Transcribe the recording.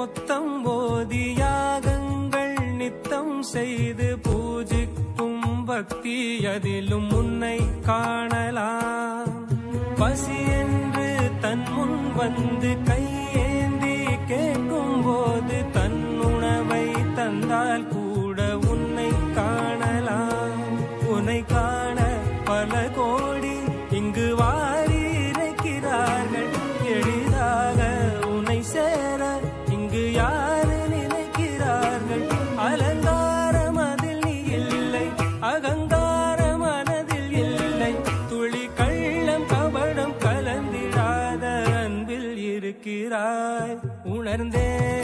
முத்தம் போதி யாகங்கள் நித்தம் செய்து பூஜிக்கும் பக்தி அதிலும் உன்னை காணலாம். பசி என்று தன் முன் வந்து கையேந்தி கேட்கும் போது தன் உணவை தந்தால் கூட உன்னை காணலாம். உன்னை காண பல கோடி இங்கு வாரி இறைக்கிறார்கள். எளிதாக உன்னை சேர இங்கு யாரு நினைக்கிறார்கள். அலங்காரம் அதில் நீ இல்லை, அகங்கார மனதில் இல்லை. துளி கள்ளம் கபடம் கலந்திடாத அன்பில் இருக்கிறாய். உணர்ந்தே